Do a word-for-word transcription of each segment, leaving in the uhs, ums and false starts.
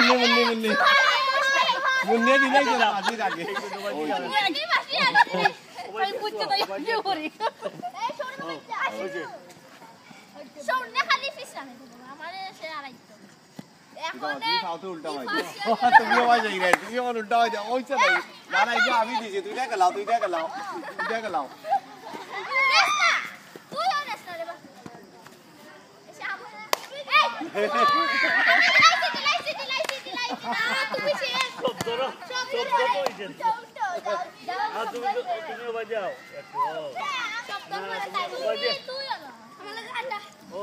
মুন্নি মুন্নি মুন্নি মুন্নি দিলাই তো বাজি রাখে মুন্নি বাজি রাখে ওই বুঝতে তো ইয়ে করি এই শোন ওকে শোন না খালি ফিস রাখে আমারে সে আড়াইতো এখন তুমি ফাউতে উল্টা মাই তুমি আওয়াজ আই রে তুমি আমার উল্টা হয়ে যাও ওইছে নাই না না এই আমি দিছি তুই দেখা লাও তুই দেখা লাও তুই দেখা লাও নেস্তা তুই ও নেস্তা রে বা এসে আমা এই লাইসি লাইসি লাইসি লাইসি তুমি সে সব ধরো সব ধরো কইছেন আর তুমি তুমি বাজাও একটু সব ধরো তুই আমার লাগে আটা ও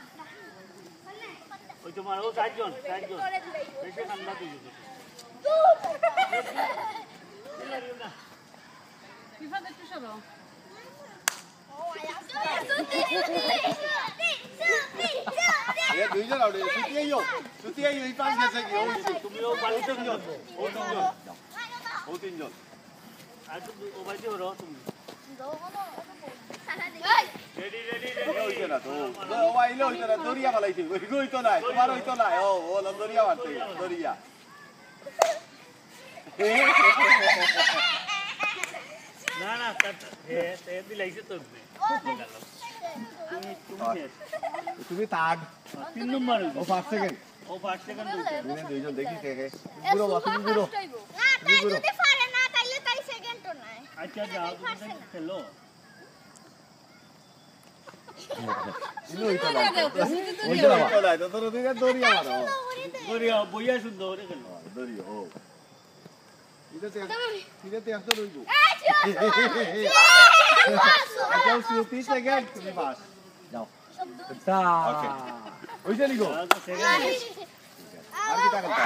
ওই তোমার ও চারজন চারজন বেশি ঠান্ডা দিয়ে দিছে বিপদ একটু সরো এ দুইজন আউট সুতি আইও সুতি আইও এই পাঁচ গেছে কি ওই তুমি ও পালিতে নিও ও তিনজন ও তিনজন আর তুমি ও বাইতে হরো তুমি রেডি রেডি রেডি হইছে না তো ও আইলো হইছে না দরিয়া বালাইছে ওই হইতো না তোমার হইতো না ও ও দরিয়া মারতে দরিয়া না না হে তে দিলাইছে তো তুমি তুমি তুমি তাগ তিন নম্বর ও পাঁচ সেকেন্ড ও পাঁচ সেকেন্ড তুমি দুইজন দেখি কে কে পুরো বাকি পুরো না তাই যদি পারে না তাইলে তাই সেকেন্ড তো নাই আচ্ছা যাও তুমি খেলো ইনো হইতো না হইতো না তো তোর দিকে দরিয়া মারো দরিয়া বইয়া সুন্দর খেলো দরিয়া ও ইদাতে ইদাতে একটা রইবো আচ্ছা সুতি সেকেন্ড তুমি পাস যাও তা ওকে ওইটা লিখো আর কি টাকা